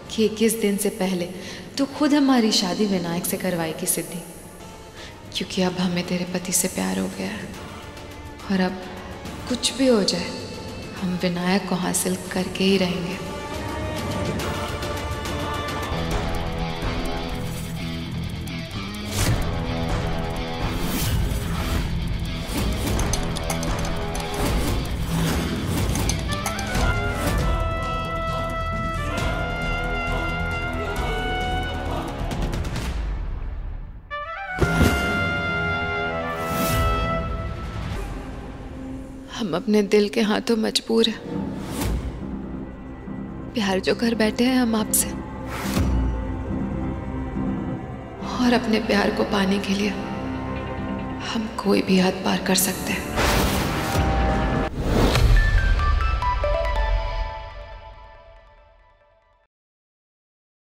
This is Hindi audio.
कि 21 दिन से पहले तू खुद हमारी शादी विनायक से करवाएगी सिद्धि, क्योंकि अब हमें तेरे पति से प्यार हो गया है और अब कुछ भी हो जाए हम विनायक को हासिल करके ही रहेंगे। हम अपने दिल के हाथों मजबूर हैं। प्यार जो कर बैठे हैं हम आपसे, और अपने प्यार को पाने के लिए हम कोई भी हद पार कर सकते हैं।